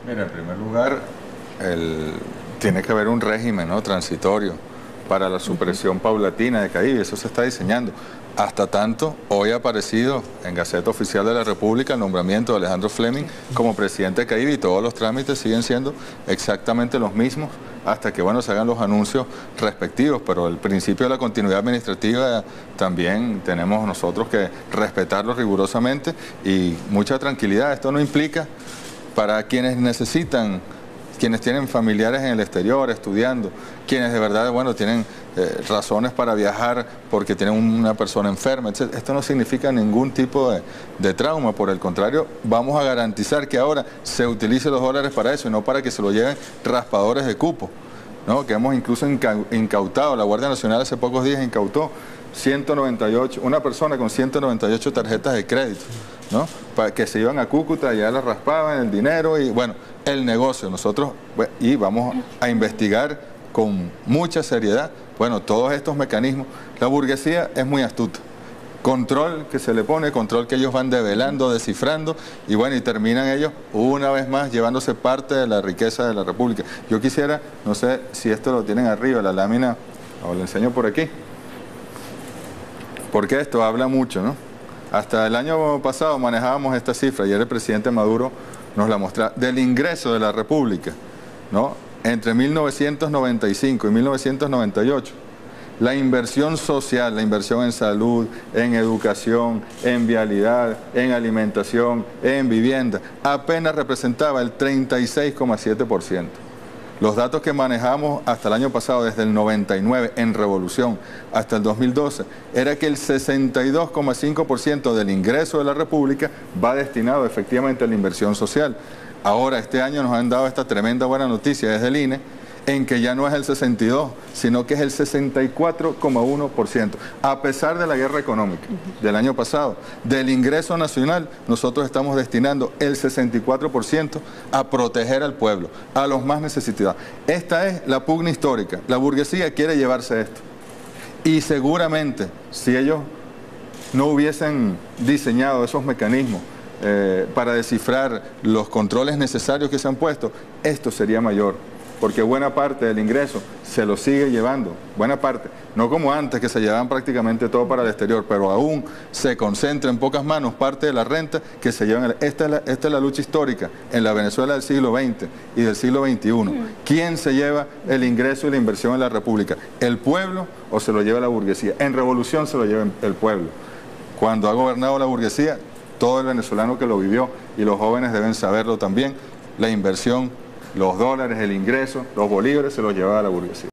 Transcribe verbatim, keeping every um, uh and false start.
Mira, en primer lugar, el, tiene que haber un régimen, ¿no?, transitorio para la supresión paulatina de Caibi. Eso se está diseñando. Hasta tanto, hoy ha aparecido en Gaceta Oficial de la República el nombramiento de Alejandro Fleming como presidente de Caibi, y todos los trámites siguen siendo exactamente los mismos hasta que, bueno, se hagan los anuncios respectivos. Pero el principio de la continuidad administrativa también tenemos nosotros que respetarlo rigurosamente y mucha tranquilidad. Esto no implica, para quienes necesitan, quienes tienen familiares en el exterior estudiando, quienes de verdad, bueno, tienen eh, razones para viajar porque tienen una persona enferma, etcétera. Esto no significa ningún tipo de, de trauma. Por el contrario, vamos a garantizar que ahora se utilicen los dólares para eso y no para que se lo lleven raspadores de cupo, ¿no? Que hemos incluso incautado, la Guardia Nacional hace pocos días incautó ciento noventa y ocho, una persona con ciento noventa y ocho tarjetas de crédito, ¿no?, para que se iban a Cúcuta y ya las raspaban el dinero y, bueno, el negocio. Nosotros, y vamos a investigar con mucha seriedad, bueno, todos estos mecanismos. La burguesía es muy astuta. Control que se le pone, control que ellos van develando, descifrando, y bueno, y terminan ellos una vez más llevándose parte de la riqueza de la República. Yo quisiera, no sé si esto lo tienen arriba, la lámina, o lo enseño por aquí, porque esto habla mucho, ¿no? Hasta el año pasado manejábamos esta cifra, y el presidente Maduro nos la mostraba, del ingreso de la República, ¿no?, entre mil novecientos noventa y cinco y mil novecientos noventa y ocho. La inversión social, la inversión en salud, en educación, en vialidad, en alimentación, en vivienda, apenas representaba el treinta y seis coma siete por ciento. Los datos que manejamos hasta el año pasado, desde el noventa y nueve en revolución hasta el dos mil doce, era que el sesenta y dos coma cinco por ciento del ingreso de la República va destinado efectivamente a la inversión social. Ahora, este año nos han dado esta tremenda buena noticia desde el I N E, en que ya no es el sesenta y dos, sino que es el sesenta y cuatro coma uno por ciento. A pesar de la guerra económica del año pasado, del ingreso nacional, nosotros estamos destinando el sesenta y cuatro por ciento a proteger al pueblo, a los más necesitados. Esta es la pugna histórica. La burguesía quiere llevarse esto. Y seguramente, si ellos no hubiesen diseñado esos mecanismos eh, para descifrar los controles necesarios que se han puesto, esto sería mayor. Porque buena parte del ingreso se lo sigue llevando, buena parte, no como antes que se llevaban prácticamente todo para el exterior, pero aún se concentra en pocas manos parte de la renta que se llevan. Esta es la, esta es la lucha histórica en la Venezuela del siglo veinte y del siglo veintiuno. ¿Quién se lleva el ingreso y la inversión en la República? ¿El pueblo o se lo lleva la burguesía? En revolución se lo lleva el pueblo. Cuando ha gobernado la burguesía, todo el venezolano que lo vivió, y los jóvenes deben saberlo también, la inversión, los dólares, el ingreso, los bolívares se los llevaba la burguesía.